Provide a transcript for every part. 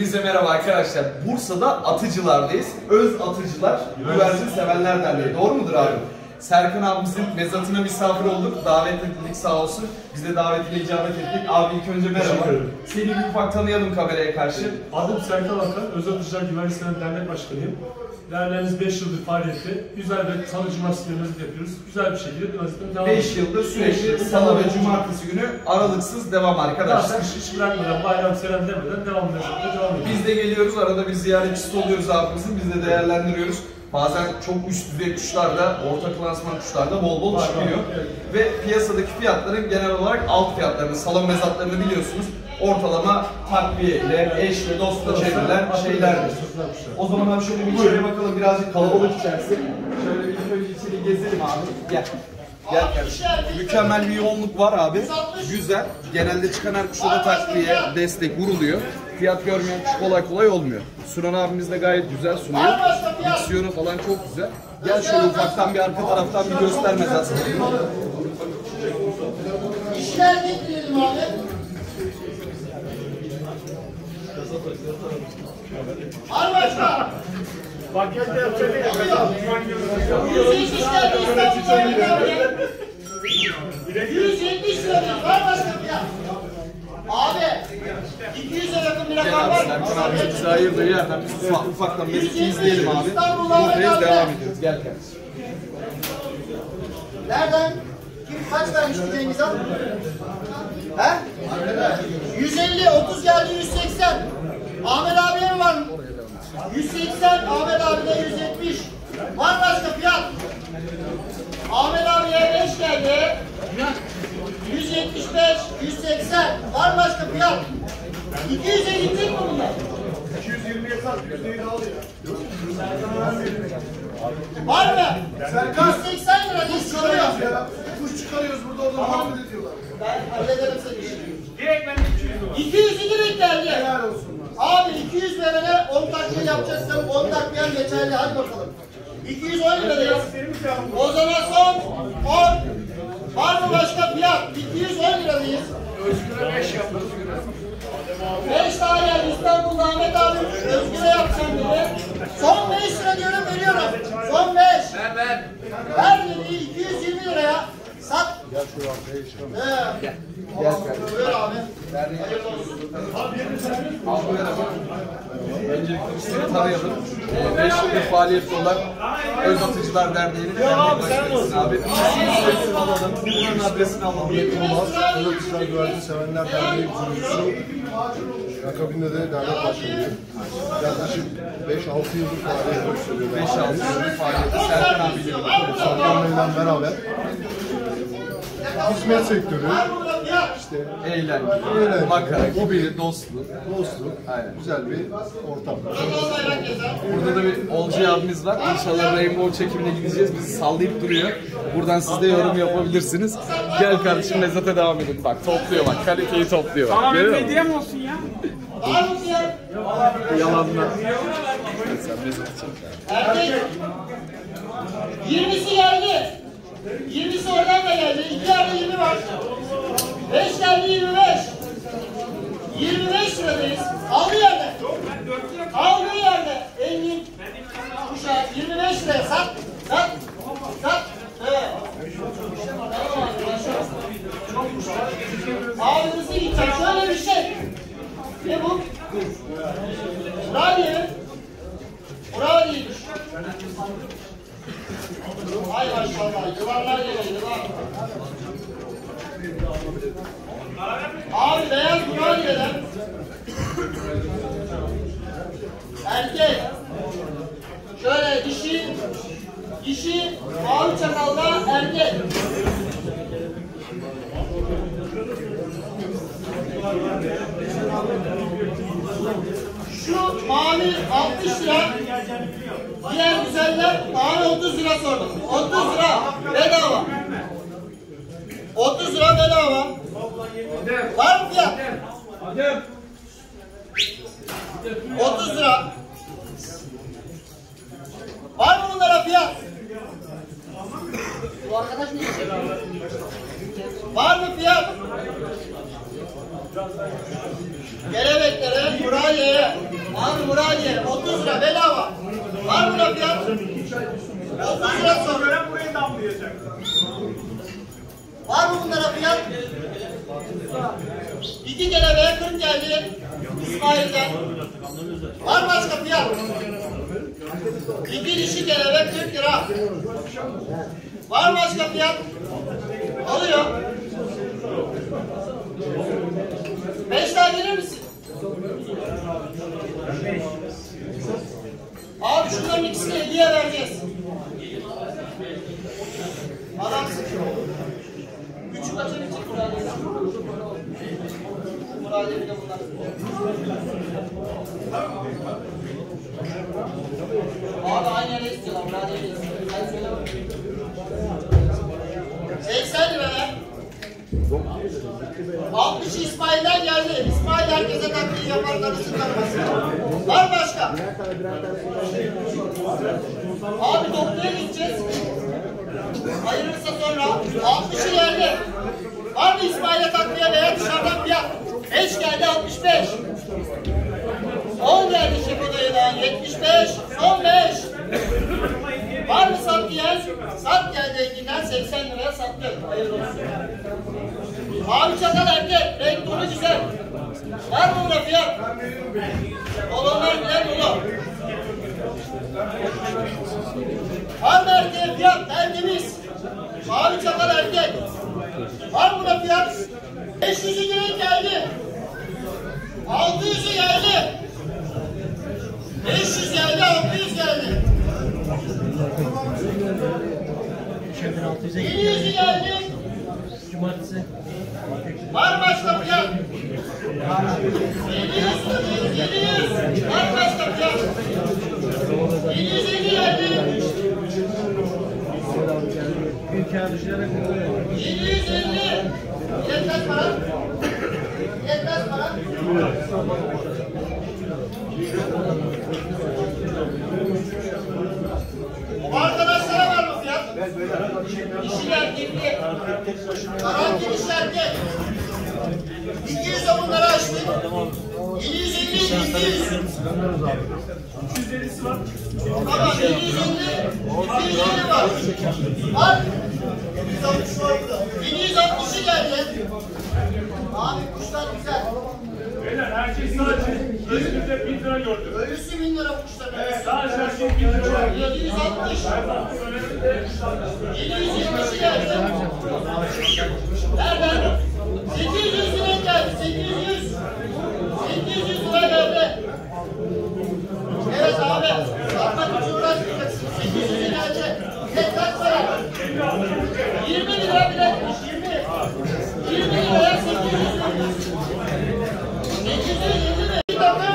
Hepinize merhaba arkadaşlar. Bursa'da Atıcılar'dayız. Öz Atıcılar, güvercin sevenler derneği. Doğru mudur abi? Serkan abimizin mezatına misafir olduk. Davet edildik sağ olsun. Biz de davetine icabet ettik. Abi ilk önce merhaba. Seni bir ufak tanıyalım kameraya karşı. Adım Serkan Akan, Öz Atıcılar Güvercin Seven Dernek Başkanıyım. Derneğimiz 5 yıldır faaliyette. Güzel ve salı cumartesi günlerimizi yapıyoruz. Güzel bir şekilde vazifemiz devam ediyor. 5 yıldır sürekli salı ve cumartesi günü aralıksız devam arkadaşlar. Hiç bırakmadan, bayram selam demeden devam ediyoruz. Biz de geliyoruz, arada bir ziyaretçisi oluyoruz abimizin. Biz de değerlendiriyoruz. Bazen çok üst düzey kuşlarda, orta klasman kuşlarda bol bol çıkıyor. Evet. Ve piyasadaki fiyatların genel olarak alt fiyatlarını, salon mezatlarını biliyorsunuz. Ortalama takviyeyle, eşle, dostla çevrilen şeylerdir. O zaman abi şöyle bir içeriye bakalım, birazcık kalabalık içerisi. Şöyle bir önce içeri gezelim abi. Gel. Gel kardeşim. Mükemmel bir yoğunluk var abi. Güzel. Genelde çıkan her kuşta da takviye, destek vuruluyor. Fiyat görmeyen kuş kolay kolay olmuyor. Sunan abimiz de gayet güzel sunuyor. Diksiyonu falan çok güzel. Gel şöyle ufaktan bir arka taraftan bir göstermez aslında. İşler getirelim abi. Al başka. Pakette yapacak ne? Yüz işler İstanbul'da 170 lira var başka fiyat. Abi 200'e yakın bir rakam var. Serkan abi bize ayırdığı yerden biz ufaktan meziti izleyelim abi. Buradayız, devam ediyoruz. Gel kardeşim. Nereden? Kim kaç vermişti Cengiz Han? He? 150, 30 geldi 180. Ahmet abiye mi var mı? 180, Ahmet abide 170. Var başka fiyat? Ahmet abiye 5 geldi. 175, 180. Var başka fiyat? 200'e gidecek mi bunlar? 220'ye sat, %'yi de alıyor. Var mı? 180 lira diye çıkarıyoruz ya. Kuş çıkarıyoruz burada, orada muhabbet ediyorlar. Ben hallederim senin işini. Direkt ben 200 var. 200'ü direkt geldi. Helal olsun. Abi 200 verene 10 takviye yapacaksın, 10 takviyen geçerli. Hadi bakalım. 210 lira o zaman son 10. Var mı başka fiyat? 210 liradayız. Özgür'e 5 yap, Özgür'e. 5 daha geldi İstanbul'da Ahmet abi. Özgür'e yapacağım dedi. Son 5 lira diyorum, veriyorum. Son 5. Ver. Ver dedi 220 liraya. Sat. Gel şu arkaya çıkalım. Gel. Buyur abi. Hayırlı olsun. Abi merhaba. Öncelikle biz seni tanıyalım. 5 yıldır faaliyette olan Öz Atıcılar Derneği'nin dernek başkanısın abi. İsmini alalım, buranın adresini alalım. Öz Atıcılar Güvercin Sevenler Derneği kurucusu. Akabinde de dernek başkanıyım. Yaklaşık 5-6 yıldır faaliyet gösteriyorum. 5-6 yıldır faaliyette Serkan abiyle birlikte. Serkan Bey'le beraber hizmet sektörü, işte Eğlence, makara, hobi, dostluk. aynen, güzel bir ortam. Burada da bir Olcay abimiz var. İnşallah Rainbow çekimine gideceğiz. Bizi sallayıp duruyor. Buradan siz de yorum yapabilirsiniz. Gel kardeşim mezata devam edin. Bak topluyor bak. Kaliteyi topluyor bak. Tamam medya mı olsun ya? Var mı fiyat? Yalanlar. Sen mezatı çek. Erkek. 20'si geldi. 20'si oradan da geldi. 2 yerde 20 var. 5 geldi 25. 25 liradayız. Aldığı yerde. Aldığı yerde. Engin kuşağı 25 liraya sat. Sat. Evet. Abimizi gidecek. Şöyle bir şey. Ne bu? Radiye. Radiyeymiş. Hay maşallah. Yılanlar geliyor. Yılan. Abi beyaz Buraniye'den erkek şöyle dişi mavi çakalda erkek. Şu mavi 60 lira, diğer güzeller mavi 30 lira sordum. 30 lira bedava. 30 lira bedava. Var mı fiyat? 30 lira. Var mı bunlara fiyat? Bu arkadaş ne istiyor? Var mı fiyat? Gelebeklere, Buraniye'ye Abi Muradiye 30 lira bedava. Var mı da fiyat? 30 lira sonra. Buraya damlayacak. Var mı bunlara fiyat? 2 kelebeğe 40 geldi. İsmail'den. Var başka fiyat? 2 dişi kelebek 40 lira. Var başka fiyat? Alıyor. 5 daha gelir misin? Abi şunların ikisini hediye vereceğiz. Adamsın. Küçük açabilecek Muradiye'den. Muradiye bir de bunlar. Abi aynı yere istiyorlar. Muradiye'yi istiyorlar. Sen söyle bakayım. 80 lira lan. 60 İsmail'den geldi. İsmail herkese takviye yapar, karısı karması. Var mı başka? Abi doktora gideceğiz. Hayırlısı sonra 60'ı geldi. Var mı İsmail'e takviye veya dışarıdan fiyat? 5 geldi 65. 10 geldi Şefo dayıdan 75. Son 5. Var mı sat diyen? Sat geldi Engin'den 80 liraya sattı. Hayırlı olsun. Mavi çakal erkek. Renk dolu güzel. Var mı buna fiyat? Olanlar bilen dolu. Var mı erkeğe fiyat? Tertemiz. Mavi çakal erkek. Var mı buna fiyat? 500'ü direkt geldi. 600'ü geldi. 500 geldi, 600 geldi. 700'ü geldi. Cumartesi. Var mı başka fiyat? 700. Var mı başka fiyat? 750 geldi. 750. Bilet kaç para? Bilet kaç para? O arkadaşlara var mı fiyat? İşçiler girdi. Karantin işlerken 200'e bunları açtık. 750, 200. 250'si var. Tamam, 750, 250 var. Var. 760'ı geldi. Abi kuşlar güzel. Beyler herkes sadece gözünüzde 1000 lira gördü. Ölüsü 1000 lira kuşlar. Sadece herkes 1000 lira var. 760. 770'i geldi. Nereden? 800 lira geldi. 800. 800 lira geldi. Evet abi. Satmak için uğraşmayacaksın. 800 lira geldi. Bilet kaç para? 20 lira biletmiş. 20. 20 liraya 800 lira. 850 lira.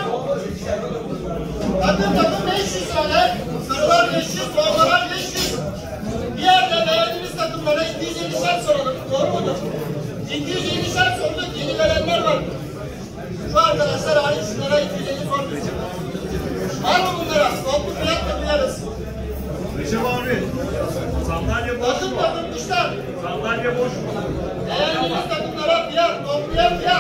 Takım 500 lira. Sarılar 500, boğalar 500. Bir yerde beğendiğiniz takımlara 250 şart soralım. Doğru mudur? 250 şart sorduk. Yeni verenler var. Şu arkadaşlar hariç şunlara 250 sorduk. Var mı bunlara? Toplu fiyatla duyarız. Recep abi. Sandalye boş mu? Takım kuşlar. Sandalye boş mu? Beğendiğiniz takımlara fiyat, topluya fiyat.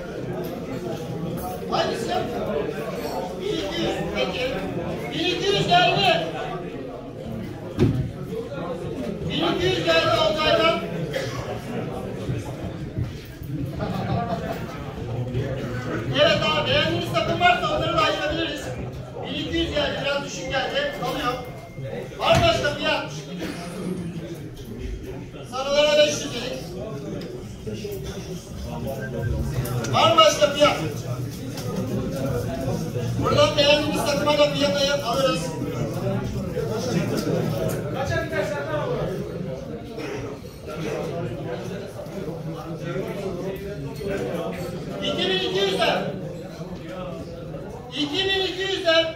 Hangisi? 1200. Peki. 1200 geldi. 1200 geldi Altay'dan. Evet abi, beğendiğiniz takım varsa onları da ayırabiliriz. 1200 geldi, biraz düşük geldi. Alıyor. Var başka fiyat? Sarılara 500 dedik. Var mı başka fiyat? Buradan beğendiğimiz takıma da fiyatı alırız. Kaça gidersen ne olur? 2200'den 2200'den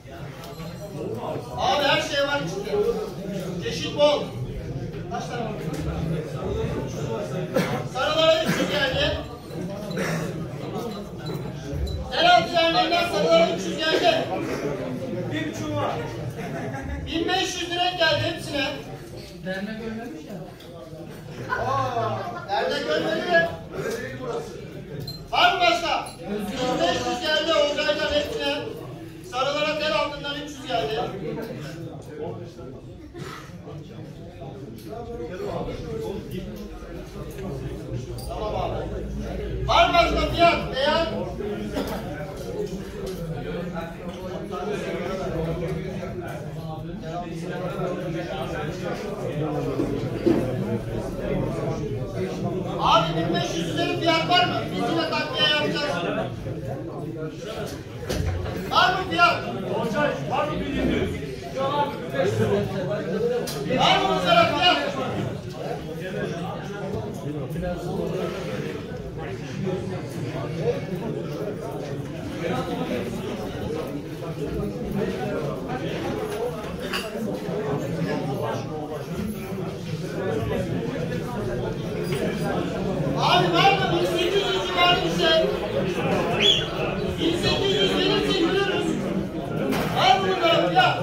abi her şey var içinde. Çeşit bol. Kaç tane var? Sarılara 300 geldi. Herhalde yerlerinden sarılara 300 geldi. 1,5 var. 1500 lira geldi hepsine. Dernek ölmemiş ya. Nerede görmedi? Var mı başka? 1500 geldi Olcay'dan hepsine. Tamam abi. Var mı başka fiyat? Beğen. Abi 1500 üzeri fiyat var mı? Biz yine takviye yapacağız. Var mı fiyat? Olcay, var mı 1700? Var mı üzeri fiyat? Abi var mı 1800 civarı bir şey? 1800 verirse yürürüz. Var mı bunların fiyat?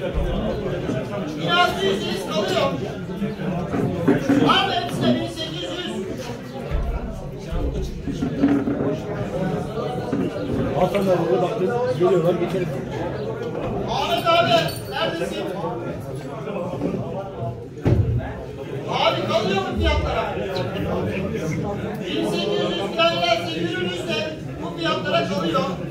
1600 kalıyor. Var mı hepsine 1800? Hakanlar'a baktım, geliyorlar, geçelim. Ahmet abi neredesin? Abi kalıyor mu fiyatlara? 1800 lirayla yürürüz de bu fiyatlara kalıyor.